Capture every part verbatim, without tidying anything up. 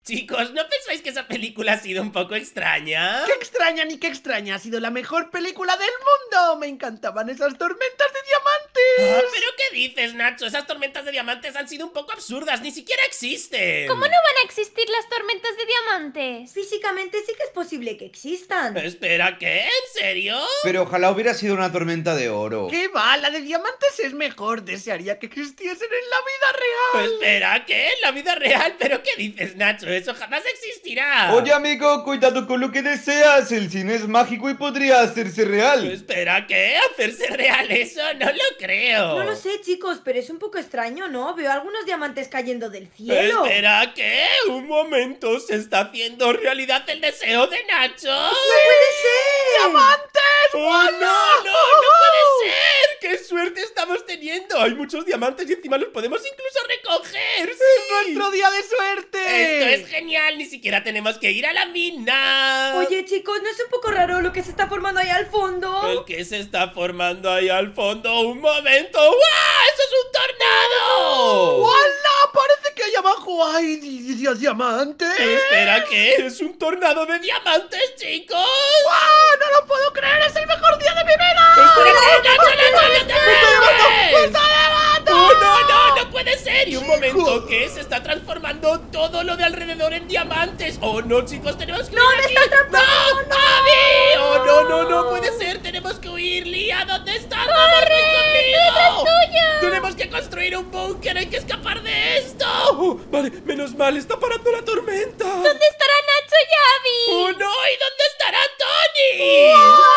Chicos, ¿no pensáis que esa película ha sido un poco extraña? ¡Qué extraña ni qué extraña! Ha sido la mejor película del mundo. Me encantaban esas tormentas de Ah, diamantes. ¿pero qué dices, Nacho? Esas tormentas de diamantes han sido un poco absurdas, ni siquiera existen. ¿Cómo no van a existir las tormentas de diamantes? Físicamente sí que es posible que existan. Espera, ¿qué? ¿En serio? Pero ojalá hubiera sido una tormenta de oro. ¡Qué va! La de diamantes es mejor. Desearía que existiesen en la vida real. Espera, ¿qué? ¿En la vida real? ¿Pero qué dices, Nacho? Eso jamás existirá. Oye, amigo, cuidado con lo que deseas. El cine es mágico y podría hacerse real. Espera, ¿qué? ¿Hacerse real eso? No lo creo. No lo sé, chicos, pero es un poco extraño, ¿no? Veo algunos diamantes cayendo del cielo. Espera, ¿qué? Un momento, ¿se está haciendo realidad el deseo de Nacho? ¡No puede ser! ¡Diamantes! ¡Oh, no, no, no puede ser! ¡Qué suerte estamos teniendo! Hay muchos diamantes y encima los podemos incluso recoger. ¡Es ¡Sí! nuestro día de suerte! Esto es genial, ni siquiera tenemos que ir a la mina. Oye, chicos, ¿no es un poco raro lo que se está formando ahí al fondo? ¿El que se está formando ahí al fondo? ¡Un momento! ¡Guau! ¡Eso es un tornado! ¡Hola! Parece que ahí abajo hay di- di- diamantes. Espera, ¿qué? ¿Es un tornado de diamantes, chicos? ¡Ah! ¡No lo puedo creer! ¡Es el mejor día de mi vida! ¡Espera, que Nacho, Nacho, no te ¡Me estoy llevando! ¡Me mueves! está llevando! ¡Oh, no, no! ¡No puede ser! Y un Chicos. momento, que se está transformando todo lo de alrededor en diamantes. ¡Oh, no, chicos! ¡Tenemos que ¡No, huir me aquí! está atrapando! ¡No! ¡Abby! ¡Oh, no, no, no puede ser! ¡Tenemos que huir! ¡Lía! ¿Dónde estás? ¡Vamos, ven conmigo! ¡Tenemos que construir un búnker! ¡Hay que escapar de esto! Oh, vale, menos mal, está parando la tormenta. ¿Dónde estará Nacho y Abby? ¡Oh, no! ¿Y dónde estará Tony?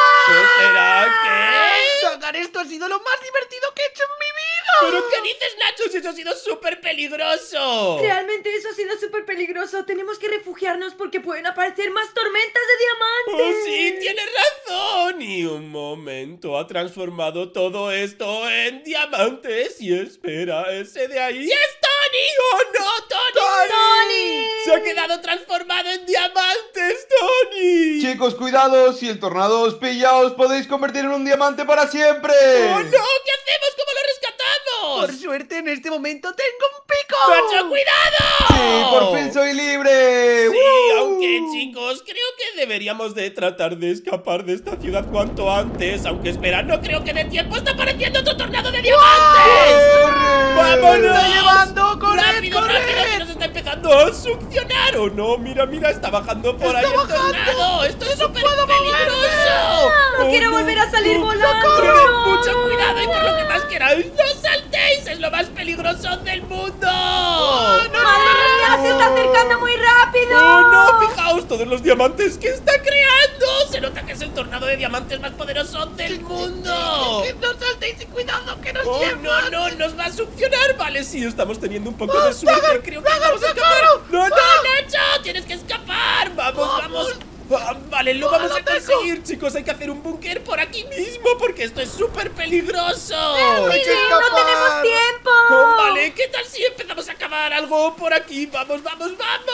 ¿Espera qué? Dagar, esto ha sido lo más divertido que he hecho en mi vida. ¿Pero qué dices, Nacho? Si eso ha sido súper peligroso. Realmente eso ha sido súper peligroso. Tenemos que refugiarnos porque pueden aparecer más tormentas de ¡Oh, diamantes. sí! ¡Tienes razón! Y un momento, ha transformado todo esto en diamantes. Y espera, ese de ahí es Tony. ¡Oh, no, Tony! ¡Tony! ¡Se ha quedado transformado en diamantes, Tony! Chicos, cuidado, si el tornado os pilla, os podéis convertir en un diamante para siempre. ¡Oh, no! ¿Qué hacemos? ¿Cómo lo rescatamos? Por suerte, en este momento tengo un pico. ¡Nacho, cuidado! Sí, por fin soy libre. Sí, ¡Woo! aunque chicos, creo que deberíamos de tratar de escapar de esta ciudad cuanto antes. Aunque espera, no creo que dé tiempo. ¡Está apareciendo otro tornado de diamantes! ¡Corre! ¡Vámonos! ¡Me está llevando! ¡Corred, ¡Rápido, corred! rápido! ¡Que nos está empezando a succionar! ¡Oh, no! Mira, mira, está bajando por ¡Está ahí el bajando! tornado. ¡Esto es súper puedo peligroso! No ¡Oh, quiero volver a salir ¡Oh, volando! ¡Tened mucho cuidado! Y por lo que más queráis, ¡no saltéis! ¡Es lo más peligroso del mundo! ¡Madre mía! ¡Se está acercando muy rápido! ¡Oh, no! ¡Fijaos todos los diamantes que está creando! ¡Se nota que es el tornado de diamantes más poderoso del mundo! Que no saltéis y cuidado que nos ¡Oh, llevan. no, no! ¡Nos va a succionar! Vale, sí, estamos teniendo un poco de suerte. Dagar, Creo que Dagar, vamos a escapar. socorro. ¡No, no, ¡Ah! Nacho! ¡Tienes que escapar! ¡Vamos, vamos! Vamos. Ah, vale, lo Ah, vamos lo a tengo. conseguir, chicos. Hay que hacer un búnker por aquí mismo porque esto es súper peligroso. Hay que ¡Sí, no escapar. tenemos tiempo! Oh, vale, ¿qué tal si empezamos a cavar algo por aquí? ¡Vamos, vamos, vamos!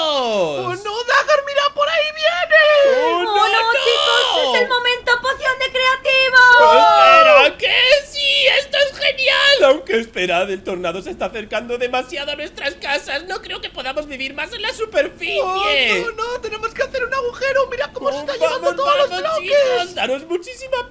¡Oh, no, Dagar! ¡Mira, por ahí viene! ¡Oh, ¡Oh, no, no, no! chicos! ¡Es el momento! ¡Poción de creativo! ¡Espera! ¿Qué? ¡Sí! ¡Esto es genial! Aunque esperad, el tornado se está acercando demasiado a nuestras casas. No creo que podamos vivir más en la superficie. ¡Oh, no, no! ¡Tenemos que hacer un agujero! ¡Mira cómo se Oh, está llevando vamos, todos los vamos, bloques! chicos, ¡daros muchísima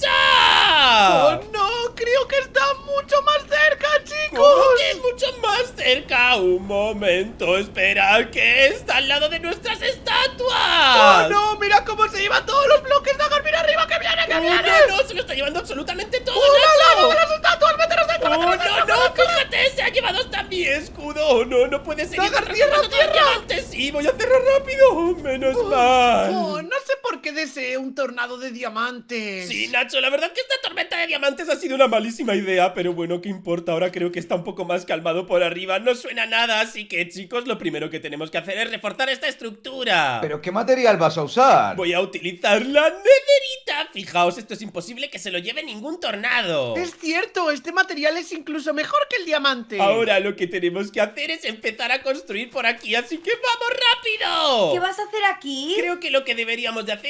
prisa! ¡Oh, no! ¡Creo que está mucho más cerca, chicos! ¿Cómo que mucho más cerca? Un momento, espera, que está al lado de nuestras estatuas. ¡Oh, no! ¡Mira cómo se lleva todos los bloques! ¡Dagar, mira arriba, que viene, que Oh, viene! no, no, se lo está llevando absolutamente todo, ¡Oh, la lava Nacho. de las estatuas! ¡Mételos dentro, Oh, mételos no, dentro! no, fíjate, se ha llevado hasta mi escudo. Oh, no, no puede seguir Dagar, transformando tierra, todo en tierra. diamantes. Sí, voy a cerrar rápido. Oh, menos mal. ¡Oh, no sé por qué desee un tornado de diamantes! Sí, Nacho, la verdad que esta tormenta de diamantes ha sido una malísima idea, pero bueno, ¿qué importa? Ahora creo que está un poco más calmado por arriba, no suena nada, así que chicos, lo primero que tenemos que hacer es reforzar esta estructura. ¿Pero qué material vas a usar? Voy a utilizar la nederita. Fijaos, esto es imposible que se lo lleve ningún tornado. Es cierto, este material es incluso mejor que el diamante. Ahora lo que tenemos que hacer es empezar a construir por aquí, así que ¡vamos rápido! ¿Qué vas a hacer aquí? Creo que lo que deberíamos de hacer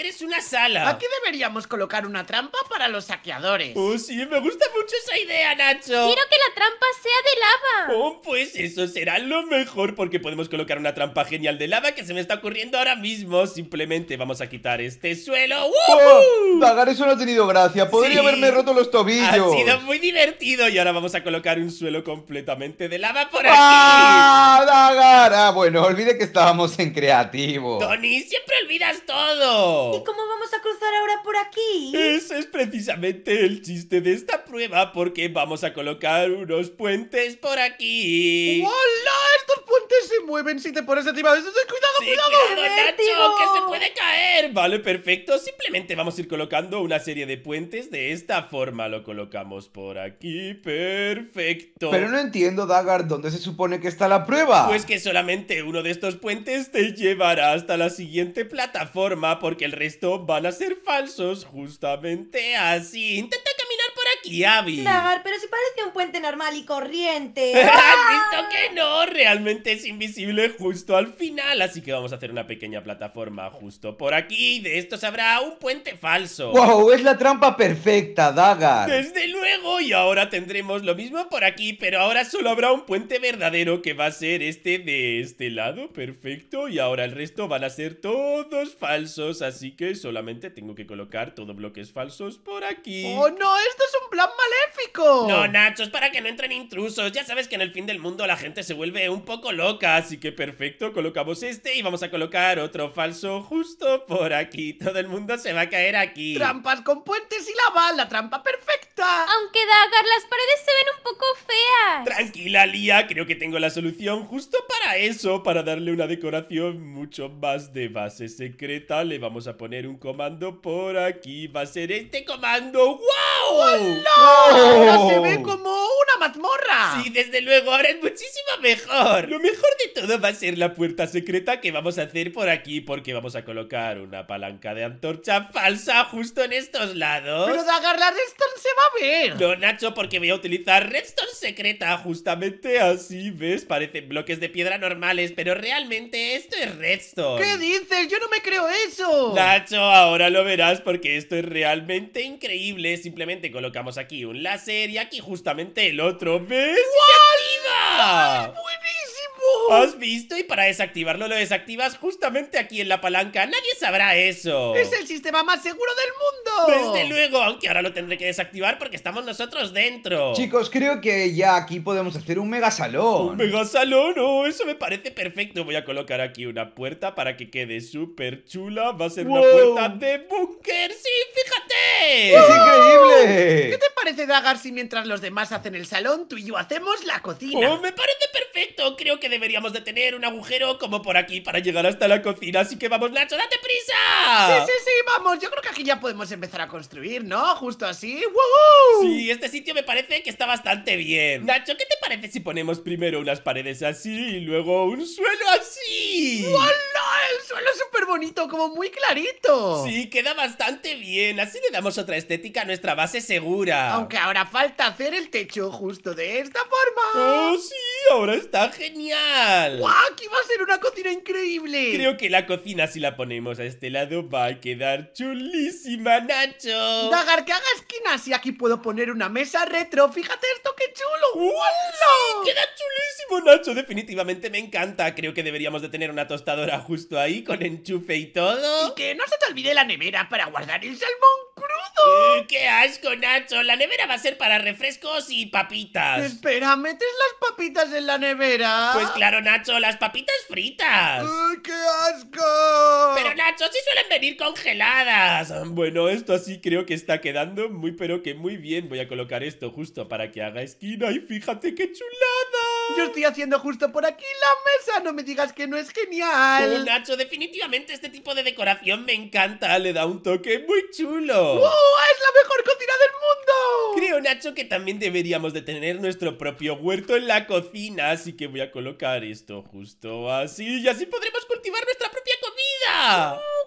es una sala. Aquí deberíamos colocar una trampa para los saqueadores. Oh, sí, me gusta mucho esa idea, Nacho. Quiero que la trampa sea de lava. Oh, pues eso será lo mejor, porque podemos colocar una trampa genial de lava que se me está ocurriendo ahora mismo. Simplemente vamos a quitar este suelo. Oh, ¡Woo! Dagar, eso no ha tenido gracia. Podría Sí. haberme roto los tobillos. Ha sido muy divertido. Y ahora vamos a colocar un suelo completamente de lava por aquí. ¡Ah, Dagar! Ah, bueno, olvidé que estábamos en creativo. Tony, siempre olvidas todo. ¿Y cómo vamos a cruzar ahora por aquí? Ese es precisamente el chiste de esta prueba, porque vamos a colocar unos puentes por aquí. ¡Hola! Estos puentes se mueven si te pones encima de esos. ¡Cuidado, Sí, cuidado! cuidado, ¡Qué Nacho, vértigo! que se puede caer. Vale, perfecto. Simplemente vamos a ir colocando una serie de puentes de esta forma. Lo colocamos por aquí. Perfecto. Pero no entiendo, Dagar, ¿dónde se supone que está la prueba? Pues que solamente uno de estos puentes te llevará hasta la siguiente plataforma, porque el resto van a ser falsos, justamente así. Intenta caminar por aquí, Abby. Dagar, pero si parece un puente normal y corriente. ¿Has visto que no? Realmente es invisible justo al final, así que vamos a hacer una pequeña plataforma justo por aquí, y de estos habrá un puente falso. ¡Wow! Es la trampa perfecta, Dagar. Desde luego, y ahora tendremos lo mismo por aquí, pero ahora solo habrá un puente verdadero, que va a ser este de este lado, perfecto, y ahora el resto van a ser todos falsos, así que solamente tengo que colocar todos bloques falsos por aquí. ¡Oh, no! ¡Esto es un plan maléfico! No, Nacho, es para que no entren intrusos. Ya sabes que en el fin del mundo la gente se vuelve un poco loca, así que perfecto, colocamos este y vamos a colocar otro falso justo por aquí. Todo el mundo se va a caer aquí. Trampas con puentes y lava, la trampa perfecta. Aunque Dagar, las paredes se ven un poco feas. Tranquila, Lía, creo que tengo la solución justo para eso, para darle una decoración mucho más de base secreta. Le vamos a poner un comando por aquí, va a ser este comando. ¡Wow! Ahora ¡Oh! se ve como una mazmorra. Sí, desde luego, ahora es muchísimo mejor. Lo mejor de todo va a ser la puerta secreta que vamos a hacer por aquí, porque vamos a colocar una palanca de antorcha falsa justo en estos lados. Pero Dagar, la redstone se va a ver. No, Nacho, porque voy a utilizar redstone secreta, justamente así, ¿ves? Parecen bloques de piedra normales, pero realmente esto es redstone. ¿Qué dices? Yo no me creo eso. Nacho, ahora lo verás, porque esto es realmente increíble. Simplemente colocamos aquí un láser y aquí justamente el otro, ¿ves? ¡Y se activa! ¡Buenísimo! ¿Has visto? Y para desactivarlo lo desactivas justamente aquí en la palanca. Nadie sabrá eso. Es el sistema más seguro del mundo. Desde luego, aunque ahora lo tendré que desactivar porque estamos nosotros dentro. Chicos, creo que ya aquí podemos hacer un mega salón. Un mega salón, oh, eso me parece perfecto. Voy a colocar aquí una puerta para que quede súper chula. Va a ser una Wow. puerta de búnker. ¡Sí, fíjate! ¡Es increíble! ¿Qué te parece, Dagar, si mientras los demás hacen el salón, tú y yo hacemos la cocina? Oh, me parece perfecto. Creo que deberíamos de tener un agujero como por aquí para llegar hasta la cocina. Así que vamos, Nacho, ¡date prisa! Sí, sí, sí, vamos. Yo creo que aquí ya podemos empezar a construir, ¿no? Justo así. ¡Woohoo! Sí, este sitio me parece que está bastante bien. Nacho, ¿qué te parece si ponemos primero unas paredes así y luego un suelo así? ¡Hola! El suelo es súper bonito, como muy clarito. Sí, queda bastante bien. Así le damos otra estética a nuestra base segura. Aunque ahora falta hacer el techo justo de esta forma. ¡Oh, sí! Ahora está genial. ¡Guau! Aquí va a ser una cocina increíble. Creo que la cocina, si la ponemos a este lado, va a quedar chulísima, Nacho. Dagar, que haga esquinas y aquí puedo poner una mesa retro. Fíjate esto, qué chulo. ¡Uh, ¡Hola! sí! ¡Queda chulísimo, Nacho! Definitivamente me encanta. Creo que deberíamos de tener una tostadora justo ahí, con enchufe y todo. Y que no se te olvide la nevera para guardar el salmón crudo. Eh, ¡Qué asco, Nacho! La nevera va a ser para refrescos y papitas. Espera, ¿metes las papitas en la nevera? Pues claro, Nacho, las papitas fritas. ¡Ay, qué asco! Pero Nacho, sí suelen venir congeladas. Bueno, esto así creo que está quedando muy pero que muy bien. Voy a colocar esto justo para que haga esquina y fíjate qué chulada. Yo estoy haciendo justo por aquí la mesa. No me digas que no es Oh, genial. Nacho, definitivamente este tipo de decoración me encanta. Le da un toque muy chulo. ¡Wow! ¡Es la mejor cocina del mundo! Creo, Nacho, que también deberíamos de tener nuestro propio huerto en la cocina. Así que voy a colocar esto justo así. Y así podremos cultivar nuestra propia comida. ¡Uh,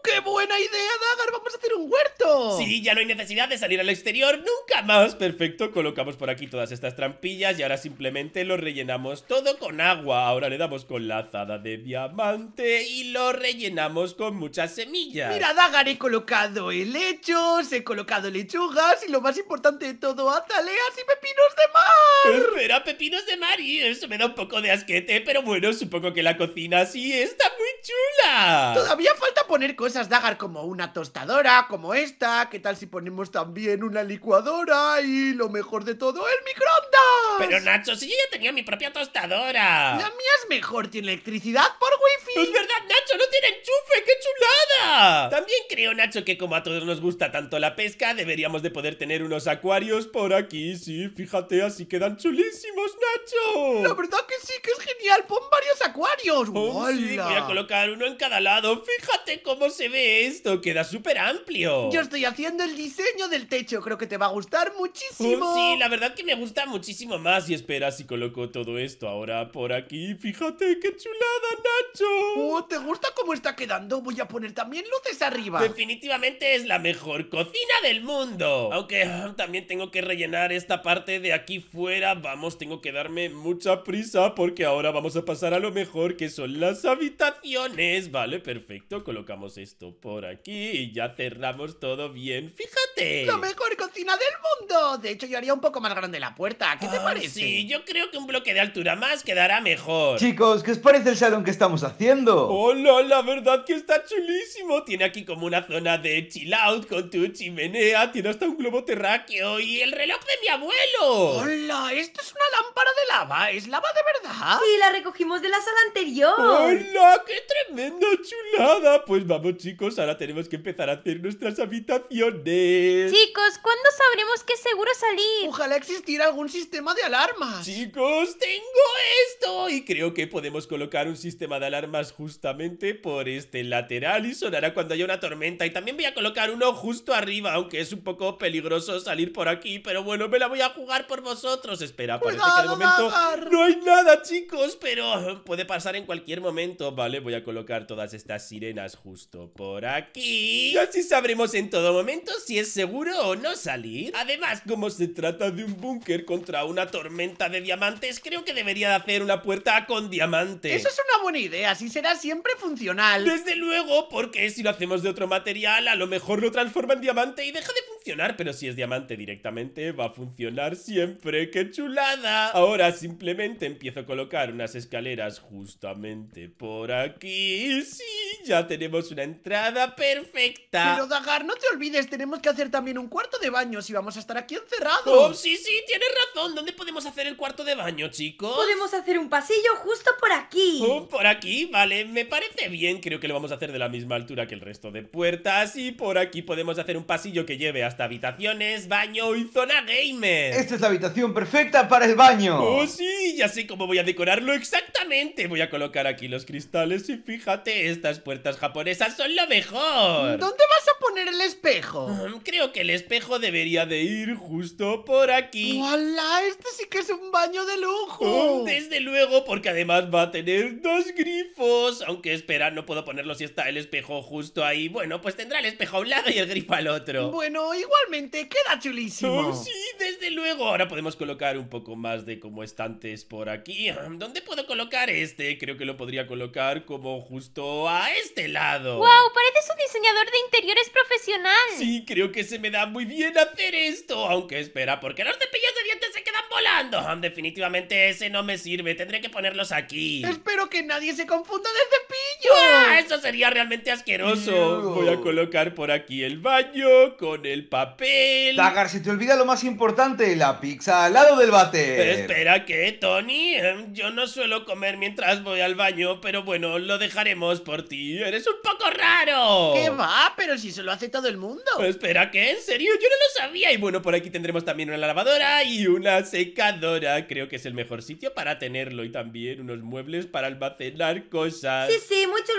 ¡Qué buena idea, Dagar! ¡Vamos a hacer un huerto! Sí, ya no hay necesidad de salir al exterior nunca más. Perfecto, colocamos por aquí todas estas trampillas y ahora simplemente lo rellenamos todo con agua. Ahora le damos con la azada de diamante y lo rellenamos con muchas semillas. Mira, Dagar, he colocado helechos, he colocado lechugas y lo más importante de todo, azaleas y pepinos de mar. Espera, pepinos de mar, y eso me da un poco de asquete, pero bueno, supongo que la cocina sí está muy chula. Todavía falta poner cosas, Dagar, como una tostadora, como esta. ¿Qué tal si ponemos también una licuadora? Y lo mejor de todo, el microondas. Pero Nacho, si yo ya tenía mi propia tostadora. La mía es mejor, tiene electricidad por wifi. Es verdad, Nacho, no tiene enchufe, ¡qué chulada! También creo, Nacho, que como a todos nos gusta tanto la pesca, deberíamos de poder tener unos acuarios por aquí. Sí, fíjate, así quedan chulísimos, Nacho. La verdad que sí, que es genial. Pon varios acuarios. Oh, sí, voy a colocar uno en cada lado. Fíjate cómo se ve esto, queda súper amplio. Yo estoy haciendo el diseño del techo, creo que te va a gustar muchísimo. Oh, sí, la verdad que me gusta muchísimo más. Y espera, si coloco todo esto ahora por aquí. Fíjate qué chulada, Nacho. Oh, ¿te gusta cómo está quedando? Voy a poner también luces arriba. Definitivamente es la mejor cocina del mundo. Aunque ah, también tengo que rellenar esta parte de aquí fuera. Vamos, tengo que darme mucha prisa porque ahora vamos a pasar a lo mejor, que son las habitaciones. Vale, perfecto, colocamos esto por aquí y ya cerramos todo bien. Fíjate. La mejor cocina del mundo. De hecho, yo haría un poco más grande la puerta. ¿Qué te Ah, parece? Sí, yo creo que un bloque de altura más quedará mejor. Chicos, ¿qué os parece el salón que estamos haciendo? Hola, la verdad que está chulísimo. Tiene aquí como una zona de chill out con tu chimenea. Tiene hasta un globo terráqueo y el reloj de mi abuelo. Hola, esto es una lámpara de lava. ¿Es lava de verdad? Sí, la recogimos de la sala anterior. ¡Hola! ¡Qué tremenda chulada! Pues vamos, chicos, ahora tenemos que empezar a hacer nuestras habitaciones. Chicos, ¿cuándo sabremos que es seguro salir? Ojalá existiera algún sistema de alarmas. Chicos, tengo esto y creo que podemos colocar un sistema de alarmas justamente por este lateral y sonará cuando haya una tormenta. Y también voy a colocar uno justo arriba, aunque es un poco peligroso salir por aquí, pero bueno, me la voy a jugar por vosotros. Espera, parece que de Cuidado, momento Dagar. no hay nada, chicos, pero puede pasar en cualquier momento. Vale, voy a colocar todas estas sirenas justo por aquí y así sabremos en todo momento si es seguro o no salir. Además, como se trata de un búnker contra una tormenta de diamantes, creo que debería de hacer una puerta con diamante. Eso es una buena idea, así será siempre funcional. Desde luego, porque si lo hacemos de otro material, a lo mejor lo transforma en diamante y deja de funcionar, pero si es diamante directamente, va a funcionar siempre. ¡Qué chulada! Ahora simplemente empiezo a colocar unas escaleras justamente por aquí. Sí, ya tenemos una entrada perfecta. Pero Dagar, no te olvides, tenemos que hacer también un cuarto de baño si vamos a estar aquí encerrados. Oh, sí, sí, tienes razón. ¿Dónde podemos hacer el cuarto de baño, chicos? Podemos hacer un pasillo justo por aquí. Oh, por aquí, vale, me parece bien. Creo que lo vamos a hacer de la misma altura que el resto de puertas. Y por aquí podemos hacer un pasillo que lleve hasta habitaciones, baño y zona gamer. Esta es la habitación perfecta para el baño. Oh, sí, ya sé cómo voy a decorarlo exactamente. Voy a colocar aquí los cristales y fíjate, estas puertas japonesas son lo mejor. ¿Dónde vas a poner el espejo? Mm, Creo que el espejo debería de ir justo por aquí. ¡Hola! Este sí que es un baño de lujo. Oh, desde luego, porque además va a tener dos grifos. Aunque espera, no puedo ponerlo si está el espejo justo ahí. Bueno, pues tendrá el espejo a un lado y el grifo al otro. Bueno, igualmente, queda chulísimo. Oh, sí, desde luego. Ahora podemos colocar un poco más de como estantes por aquí. ¿Dónde puedo colocar este? Creo que lo podría colocar como justo a este lado. ¡Wow! Pareces un diseñador de interiores profesional. Sí, creo que se me da muy bien hacer esto. Aunque espera, porque los cepillos de dientes se quedan volando. Definitivamente ese no me sirve. Tendré que ponerlos aquí. Espero que nadie se confunda de cepillo. ¡Ah! Eso sería realmente asqueroso. Ew. Voy a colocar por aquí el baño con el papel. Dagar, se te olvida lo más importante, la pizza al lado del váter. Pero espera, ¿qué, Tony? Em, Yo no suelo comer mientras voy al baño, pero bueno, lo dejaremos por ti. ¡Eres un poco raro! ¿Qué va? Pero si eso lo hace todo el mundo. Espera, ¿qué? ¿En serio? Yo no lo sabía. Y bueno, por aquí tendremos también una lavadora y una secadora. Creo que es el mejor sitio para tenerlo. Y también unos muebles para almacenar cosas. Sí, sí, muy chulo el baño.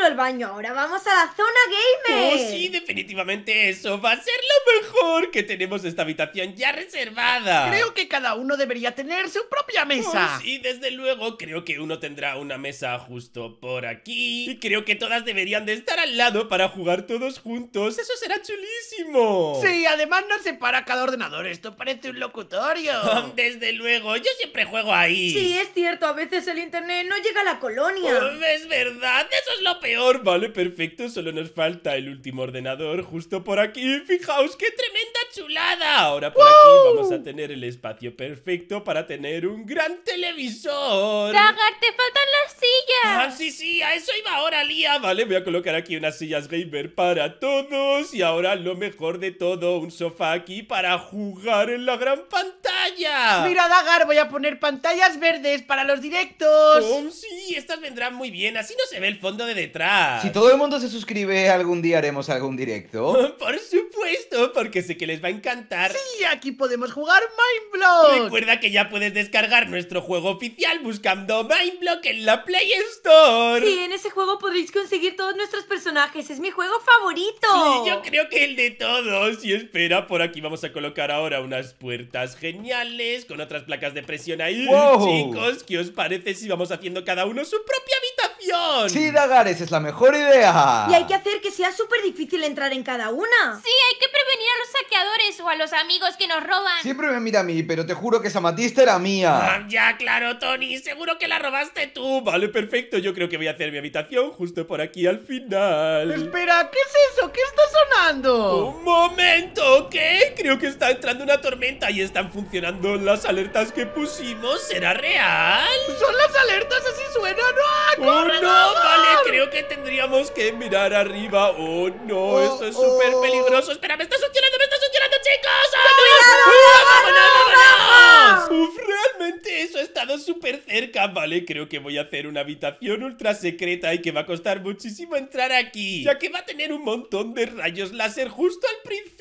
Bueno, ahora vamos a la zona gamer. Oh, sí, definitivamente eso va a ser lo mejor, que tenemos esta habitación ya reservada. Creo que cada uno debería tener su propia mesa. Oh, sí, desde luego, creo que uno tendrá una mesa justo por aquí. Y creo que todas deberían de estar al lado para jugar todos juntos. Eso será chulísimo. Sí, además nos separa cada ordenador. Esto parece un locutorio. Oh, desde luego, yo siempre juego ahí. Sí, es cierto, a veces el internet no llega a la colonia. Oh, es verdad, eso es lo peor. Vale, perfecto, solo nos falta el último ordenador justo por aquí. Fijaos qué tremenda chulada. Ahora por aquí vamos a tener el espacio perfecto para tener un gran televisor. Dagar, te faltan las sillas. Ah, sí, sí, a eso iba ahora, Lía. Vale, voy a colocar aquí unas sillas gamer para todos. Y ahora lo mejor de todo, un sofá aquí para jugar en la gran pantalla. Mira, Dagar, voy a poner pantallas verdes para los directos. Oh, sí, estas vendrán muy bien. Así no se ve el fondo de detrás. Si todo el mundo se suscribe, algún día haremos algún directo. Por supuesto, porque sé que les va a encantar. Sí, aquí podemos jugar Mineblock. Recuerda que ya puedes descargar nuestro juego oficial buscando Mineblock en la Play Store. Sí, en ese juego podréis conseguir todos nuestros personajes. Es mi juego favorito. Sí, yo creo que el de todos. Y espera, por aquí vamos a colocar ahora unas puertas geniales con otras placas de presión ahí. Wow. Chicos, ¿qué os parece si vamos haciendo cada uno su propia habitación? Sí, Dagar, esa es la mejor idea. Y hay que hacer que sea súper difícil entrar en cada una. Sí, hay que prevenir a los saqueadores o a los amigos que nos roban. Siempre me mira a mí, pero te juro que esa amatista era mía. Ah, ya, claro, Tony, seguro que la robaste tú. Vale, perfecto, yo creo que voy a hacer mi habitación justo por aquí al final. Espera, ¿qué es eso? ¿Qué está sonando? ¡Un momento! ¿Qué? Creo que está entrando una tormenta y están funcionando las alertas que pusimos. ¿Será real? Son las alertas, así suenan. ¡Ah, ¡Oh, corre, no! Dagar! Vale, creo que tendríamos que mirar arriba. ¡Oh, no! Oh, Esto es súper oh. peligroso. ¡Espera, me está succionando, me está succionando, chicos! ¡Ah, no! ¡Vámonos, vámonos! Uf, realmente eso ha estado súper cerca. Vale, creo que voy a hacer una habitación ultra secreta y que va a costar muchísimo entrar aquí, ya que va a tener un montón de rayos láser justo al principio.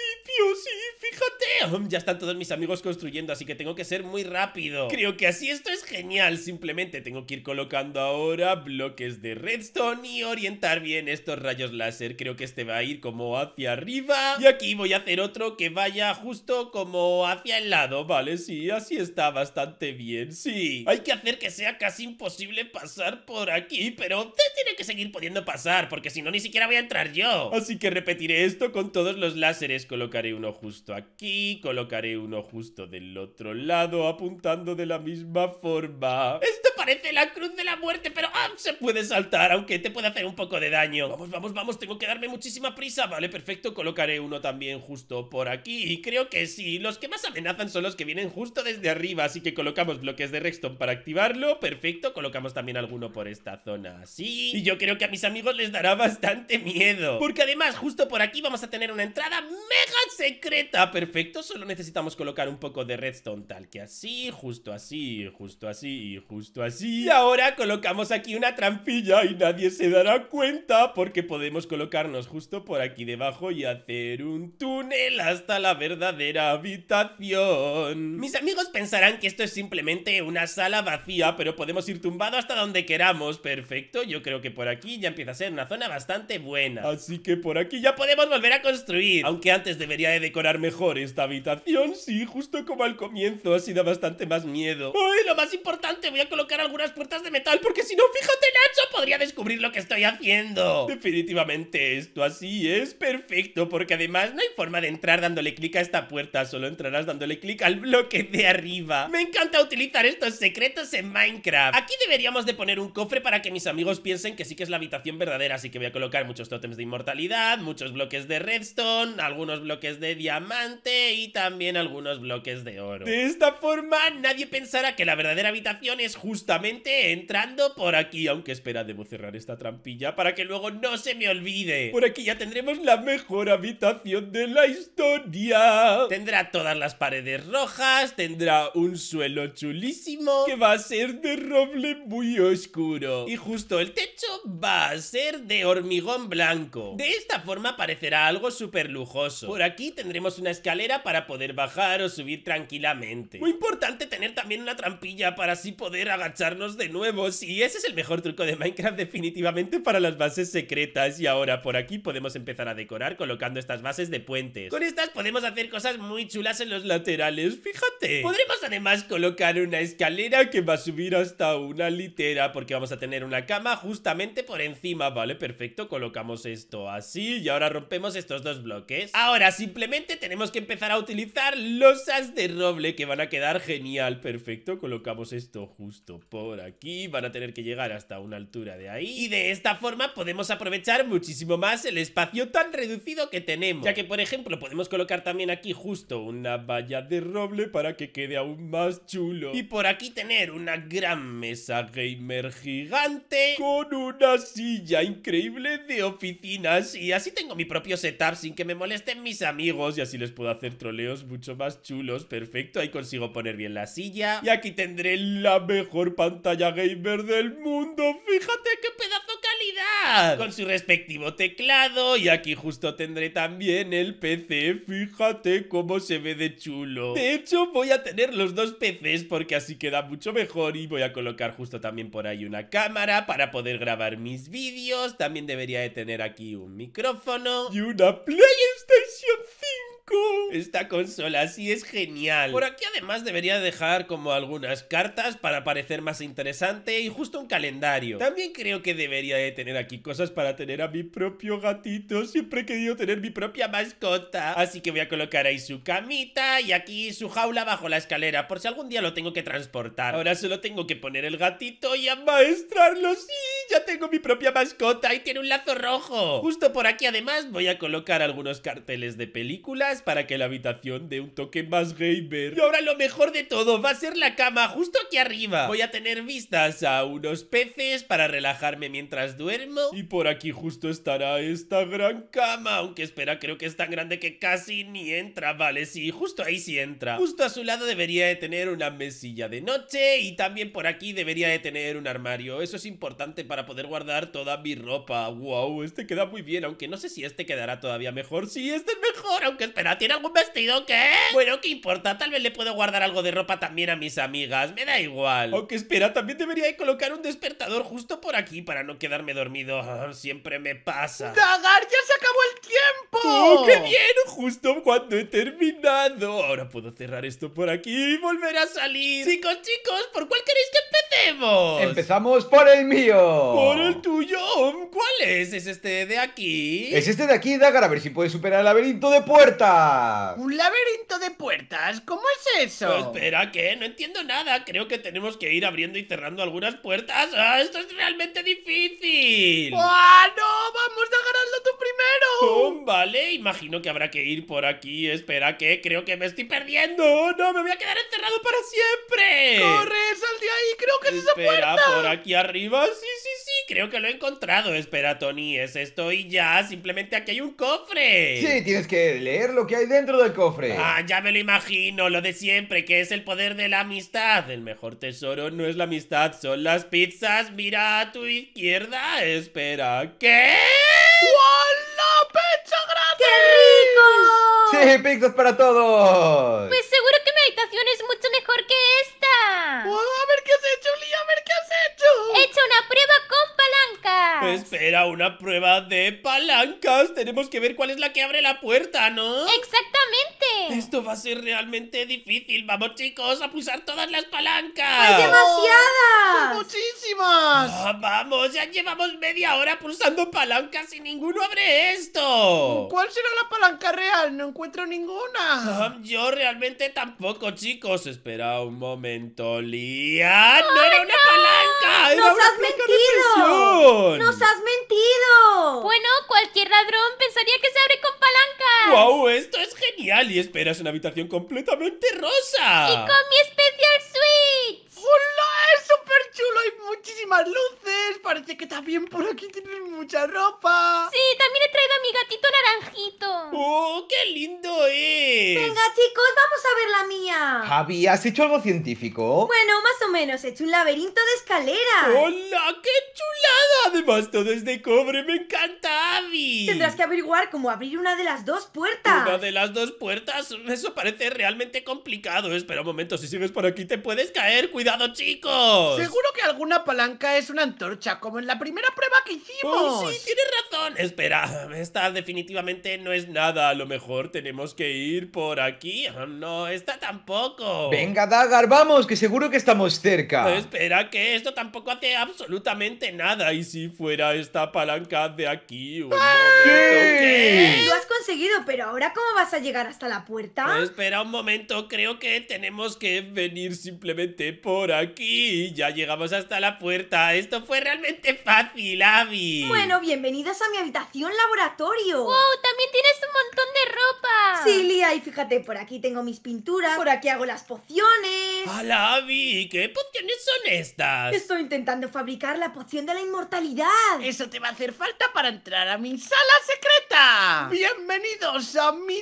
Sí, fíjate. Um, ya están todos mis amigos construyendo, así que tengo que ser muy rápido. Creo que así esto es genial. Simplemente tengo que ir colocando ahora bloques de redstone y orientar bien estos rayos láser. Creo que este va a ir como hacia arriba y aquí voy a hacer otro que vaya justo como hacia el lado. Vale, sí, así está bastante bien. Sí, hay que hacer que sea casi imposible pasar por aquí, pero usted tiene que seguir pudiendo pasar, porque si no ni siquiera voy a entrar yo. Así que repetiré esto con todos los láseres. Colocaré uno justo aquí, colocaré uno justo del otro lado, apuntando de la misma forma. Esto parece la cruz de la muerte, pero ah, se puede saltar, aunque te puede hacer un poco de daño. Vamos, vamos, vamos, tengo que darme muchísima prisa. Vale, perfecto, colocaré uno también justo por aquí. Y creo que sí, los que más amenazan son los que vienen justo desde arriba, así que colocamos bloques de redstone para activarlo. Perfecto, colocamos también alguno por esta zona así. Y yo creo que a mis amigos les dará bastante miedo, porque además justo por aquí vamos a tener una entrada mega secreta. Perfecto, solo necesitamos colocar un poco de redstone, tal que así, justo así, justo así y justo así. Y ahora colocamos aquí una trampilla y nadie se dará cuenta, porque podemos colocarnos justo por aquí debajo y hacer un túnel hasta la verdadera habitación. Mis amigos pensarán que esto es simplemente una sala vacía, pero podemos ir tumbado hasta donde queramos. Perfecto, yo creo que por aquí ya empieza a ser una zona bastante buena, así que por aquí ya podemos volver a construir. Aunque antes debería de decorar mejor esta habitación. Sí, justo como al comienzo, así da bastante más miedo. ¡Ay, lo más importante! Voy a colocar algunas puertas de metal, porque si no, fíjate, Nacho, podría descubrir lo que estoy haciendo. Definitivamente esto así es perfecto, porque además no hay forma de entrar dándole clic a esta puerta, solo entrarás dándole clic al bloque de arriba. Me encanta utilizar estos secretos en Minecraft. Aquí deberíamos de poner un cofre para que mis amigos piensen que sí que es la habitación verdadera, así que voy a colocar muchos tótems de inmortalidad, muchos bloques de redstone, algunos bloques de diamante y también algunos bloques de oro. De esta forma nadie pensará que la verdadera habitación es justamente entrando por aquí, aunque espera, debo cerrar esta trampilla para que luego no se me olvide. Por aquí ya tendremos la mejor habitación de la historia. Tendrá todas las paredes rojas, tendrá un suelo chulísimo que va a ser de roble muy oscuro y justo el techo va a ser de hormigón blanco. De esta forma parecerá algo súper lujoso. Por aquí tendremos una escalera para poder bajar o subir tranquilamente. Muy importante tener también una trampilla para así poder agacharnos marcharnos de nuevo. Sí, ese es el mejor truco de Minecraft definitivamente para las bases secretas. Y ahora por aquí podemos empezar a decorar colocando estas bases de puentes. Con estas podemos hacer cosas muy chulas en los laterales, fíjate. Podremos además colocar una escalera que va a subir hasta una litera, porque vamos a tener una cama justamente por encima. Vale, perfecto, colocamos esto así y ahora rompemos estos dos bloques. Ahora simplemente tenemos que empezar a utilizar losas de roble que van a quedar genial. Perfecto, colocamos esto justo por aquí. Van a tener que llegar hasta una altura de ahí y de esta forma podemos aprovechar muchísimo más el espacio tan reducido que tenemos, ya que por ejemplo podemos colocar también aquí justo una valla de roble para que quede aún más chulo. Y por aquí tener una gran mesa gamer gigante con una silla increíble de oficinas. Y así tengo mi propio setup sin que me molesten mis amigos y así les puedo hacer troleos mucho más chulos. Perfecto, ahí consigo poner bien la silla. Y aquí tendré la mejor pantalla gamer del mundo. Fíjate qué pedazo calidad, con su respectivo teclado. Y aquí justo tendré también el P C. Fíjate cómo se ve de chulo. De hecho voy a tener los dos P Cs porque así queda mucho mejor. Y voy a colocar justo también por ahí una cámara para poder grabar mis vídeos. También debería de tener aquí un micrófono y una PlayStation cinco. Esta consola sí es genial. Por aquí además debería dejar como algunas cartas para parecer más interesante y justo un calendario. También creo que debería de tener aquí cosas para tener a mi propio gatito. Siempre he querido tener mi propia mascota. Así que voy a colocar ahí su camita y aquí su jaula bajo la escalera por si algún día lo tengo que transportar. Ahora solo tengo que poner el gatito y amaestrarlo. Sí, ya tengo mi propia mascota y tiene un lazo rojo. Justo por aquí además voy a colocar algunos carteles de películas para que la habitación dé un toque más gamer. Y ahora lo mejor de todo va a ser la cama justo aquí arriba. Voy a tener vistas a unos peces para relajarme mientras duermo. Y por aquí justo estará esta gran cama, aunque espera, creo que es tan grande que casi ni entra. Vale, sí, justo ahí sí entra. Justo a su lado debería de tener una mesilla de noche y también por aquí debería de tener un armario. Eso es importante para poder guardar toda mi ropa. Wow, este queda muy bien, aunque no sé si este quedará todavía mejor. Sí, este es mejor, aunque espera, ¿tiene algún vestido? ¿Qué? Bueno, ¿qué importa? Tal vez le puedo guardar algo de ropa también a mis amigas. Me da igual. Aunque espera, también debería de colocar un despertador justo por aquí para no quedarme dormido. Ah, siempre me pasa. ¡Dagar, ya se acabó el tiempo! ¡Oh, qué bien! Justo cuando he terminado. Ahora puedo cerrar esto por aquí y volver a salir. Chicos, chicos, ¿por cuál queréis que empecemos? Empezamos por el mío. Por el tuyo. ¿Cuál es? ¿Es este de aquí? Es este de aquí, Dagar, a ver si puedes superar el laberinto de puertas. ¿Un laberinto de puertas? ¿Cómo es eso? Pues espera, ¿qué? No entiendo nada. Creo que tenemos que ir abriendo y cerrando algunas puertas. ¡Ah, esto es realmente difícil! ¡Ah, no! ¡Vamos, Dagar, hazlo tú primero! Oh, vale, imagino que habrá que ir por aquí. Espera, ¿qué? Creo que me estoy perdiendo. ¡No, me voy a quedar encerrado para siempre! ¡Corre, sal de ahí! ¡Creo que es esa Espera, puerta! por aquí arriba. Sí, sí, sí, creo que lo he encontrado. Espera, Tony, es esto y ya. Simplemente aquí hay un cofre. Sí, tienes que leer lo que hay dentro del cofre. Ah, ya me lo imagino, lo de siempre, que es el poder de la amistad. El mejor tesoro no es la amistad, son las pizzas. Mira a tu izquierda. Espera, ¿qué? ¡Hola, pizza gratis! ¡Qué rico! Sí, pizzas para todos. Pues seguro que mi habitación es mucho mejor que esta. Oh, a ver qué has hecho, Lee, a ver qué has hecho. He hecho una prueba con palancas. Espera, una prueba de palancas. Tenemos que ver cuál es la que abre la puerta, ¿no? Exactamente. Esto va a ser realmente difícil. Vamos, chicos, a pulsar todas las palancas. ¡Hay demasiadas! ¡Muchísimas! Ah, vamos, ya llevamos media hora pulsando palancas y ninguno abre esto. ¿Cuál será la palanca real? No encuentro ninguna. Ah, yo realmente tampoco, chicos. Espera un momento, Lía. ¡No era una palanca! ¡Era ¡Nos una has placa de mentido! presión! ¡Nos has mentido! Bueno, cualquier ladrón pensaría que se abre con palancas. ¡Wow! Esto es genial. Y espera, es una habitación completamente rosa. Y con mi special switch. ¡Hola! ¡Es súper chulo! Hay muchísimas luces. Parece que también por aquí tienes mucha ropa. Sí, también he traído a mi gatito naranjito. laberinto. ¡Oh, qué lindo es! Venga, chicos, vamos a ver la mía. Javi, ¿has hecho algo científico? Bueno, más o menos, he hecho un laberinto de escaleras. ¡Hola, qué chulada! Además, todo es de cobre, me encanta, Abby. Tendrás que averiguar cómo abrir una de las dos puertas. Una de las dos puertas, eso parece realmente complicado. Espera un momento, si sigues por aquí te puedes caer. ¡Cuidado, chicos! Seguro que alguna palanca es una antorcha, como en la primera prueba que hicimos. Oh, sí, tienes razón. Espera, esta definitivamente no es nada. A lo mejor tenemos que ir por aquí. Oh, no, esta tampoco. Venga, Dagar, vamos, que seguro que estamos cerca. Espera, que esto tampoco hace absolutamente nada. ¿Y si fuera esta palanca de aquí? Un momento, ¿qué? Lo has conseguido, pero ahora ¿cómo vas a llegar hasta la puerta? Espera un momento, creo que tenemos que venir simplemente por aquí y ya llegamos hasta la puerta. Esto fue realmente fácil, Abby. Bueno, bienvenidos a mi habitación laboratorio. ¡Wow! También tienes un montón de ropa. Sí, Lía, y fíjate, por aquí tengo mis pinturas, por aquí hago las pociones. ¡Hala, Abby! ¿Qué pociones son estas? Estoy intentando fabricar la poción de la inmortalidad. Eso te va a hacer falta para entrar a mi sala secreta. Bienvenidos a mi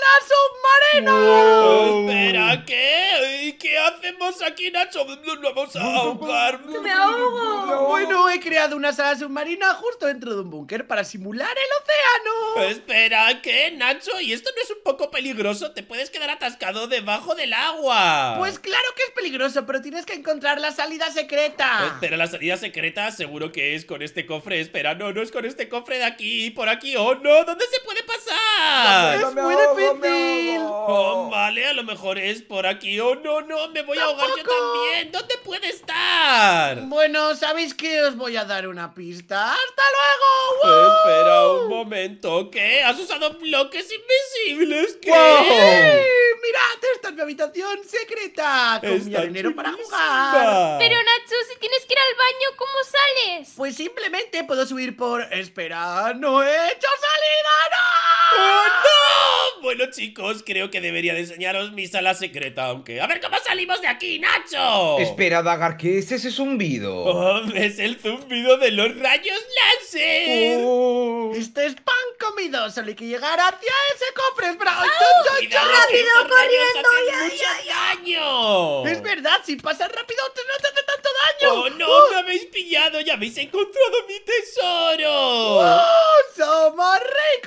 sala submarina. Wow. Espera, ¿qué? ¿Y qué hacemos aquí, Nacho? Nos vamos a ahogar. ¡Que me ahogo! Bueno, he creado una sala submarina justo dentro de un búnker para simular el océano. Espera, ¿qué, Nacho? ¿Y esto no es un poco peligroso? Te puedes quedar atascado debajo del agua. Pues claro que es peligroso, pero tienes que encontrar la salida secreta. Espera, la salida secreta seguro que es con este cofre. Espera, no, no es con este cofre de aquí, por aquí. ¡Oh, no! ¿Dónde se puede pasar? Es muy difícil. Oh, vale, a lo mejor es por aquí. ¡Oh, no, no! Me voy a ahogar yo también. ¿Dónde puede estar? Bueno, ¿sabéis qué? Os voy a dar una pista. ¡Hasta luego! Espera un momento. ¿Qué? ¿Has usado bloques invisibles? ¿Qué? ¡Wow! ¡Eh! ¡Mirad! Esta es mi habitación secreta con mi Está arenero para chulísima. jugar. Pero Nacho, si tienes que ir al baño, ¿cómo sales? Pues simplemente puedo subir por... Espera, no he hecho salida, ¡Oh, ¡no! no! Bueno, chicos, creo que debería de enseñaros mi sala secreta, aunque... ¡A ver cómo salimos de aquí, Nacho! Espera, Dagar, ¿qué es ese zumbido? Oh, es el zumbido de los rayos láser. Oh. Este es pan comido, solo hay que llegar hacia ese cofre. Espera, ¡ay, ¡Cuidado, ¡ay, ay, ay! rápido, estos rayos corriendo! hacen ¡Ay, mucho ay, daño! Es verdad, si pasas rápido te- no te hace tanto daño. ¡Oh, no! ¡Oh! ¡Me habéis pillado! ¡Ya habéis encontrado mi tesoro! ¡Oh, ¡somos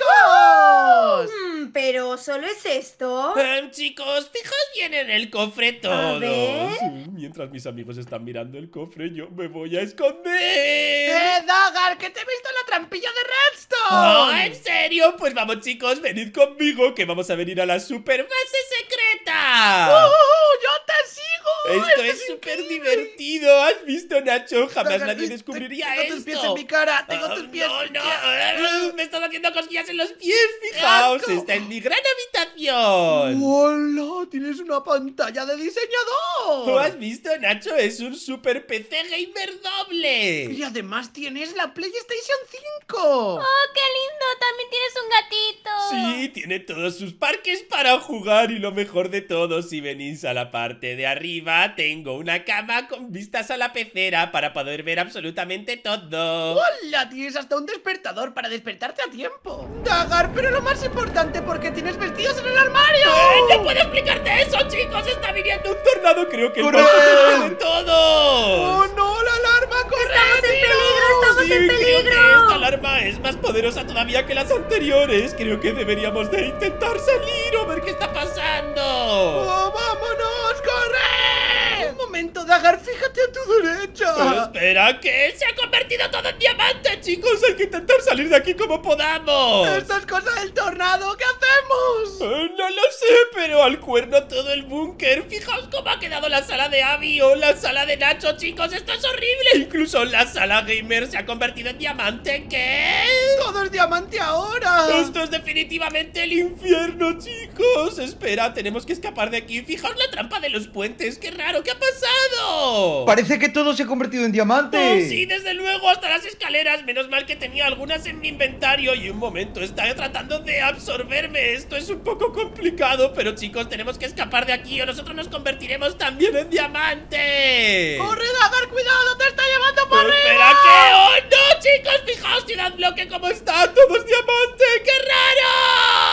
ricos! Mm, pero ¿solo es esto? Em, chicos, fijaos bien en el cofre todos. ver. Sí, mientras mis amigos están mirando el cofre, yo me voy a esconder. ¡Eh, Dagar, que te he visto en la trampilla de Redstone! ¡Oh, en serio! Pues vamos, chicos, venid conmigo, que vamos a venir a la super base secreta. ¡Uh, yo te sigo! Esto ¡Esto es súper divertido. ¿Has visto, Nacho? Jamás Dagar, nadie te- descubriría tengo esto. tus pies en mi cara, tengo Ah, tus pies. No, no, ¿Qué? ah, me están haciendo cosquillas en los pies. Fijaos, asco! está en mi gran habitación. ¡Hola! ¡Tienes una pantalla de ¿Lo diseñador! has visto, Nacho? Es un super P C gamer doble. Y además tienes la PlayStation cinco. ¡Oh, qué lindo! También tienes un gatito. Sí, tiene todos sus parques para jugar y lo mejor de todo, si venís a la parte de arriba, tengo una cama con vistas a la pecera para poder ver absolutamente todo. ¡Hola! Tienes hasta un despertador para despertarte a tiempo. Dagar, pero lo más importante, porque tienes vestidos en el armario. ¡Eh, ¡No puedo explicarte eso, chicos! ¡Está viniendo un tornado! Creo que el ¡Corred! más potente de todos. ¡Oh, no! ¡La alarma! ¡Corre! ¡Estamos en peligro! ¡Estamos Sí, en creo que peligro! esta alarma es más poderosa todavía que las anteriores. Creo que deberíamos de intentar salir o ver qué está pasando. ¡Oh, vámonos! ¡Corre! Un momento, Dagar, fíjate a tu Pero derecha. espera, ¿qué? Se ha convertido todo en diamante, chicos. Hay que intentar salir de aquí como podamos. Esto es cosa del tornado. ¿Qué hacemos? Eh, no lo sé, pero al cuerno todo el búnker. Fijaos cómo ha quedado la sala de Abby o la sala de Nacho, chicos. Esto es horrible. Incluso la sala gamer se ha convertido en diamante. ¿Qué? Todo es diamante ahora. Esto es definitivamente el infierno, chicos. Espera, tenemos que escapar de aquí. Fijaos la trampa de los puentes. ¡Qué raro! ¿Qué ha pasado? Parece que todo se ha convertido en diamante. Oh, sí, desde luego, hasta las escaleras. Menos mal que tenía algunas en mi inventario. Y un momento, está tratando de absorberme. Esto es un poco complicado, pero chicos, tenemos que escapar de aquí o nosotros nos convertiremos también en diamante. ¡Corre, Dagar! ¡Cuidado! ¡Te está llevando por Pero arriba! espera, que... ¡Oh, no, chicos! Fijaos, Ciudad Bloque, cómo está. Todo es diamante. ¡Qué raro!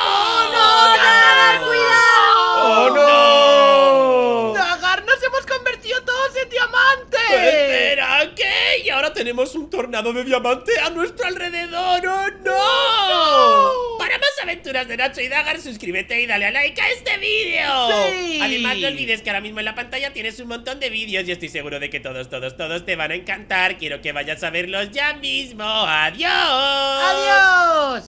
tornado de diamante a nuestro alrededor. ¡Oh, no! Para más aventuras de Nacho y Dagar, suscríbete y dale a like a este vídeo. ¡Sí! Además, no olvides que ahora mismo en la pantalla tienes un montón de vídeos y estoy seguro de que todos, todos, todos te van a encantar. Quiero que vayas a verlos ya mismo. ¡Adiós! ¡Adiós!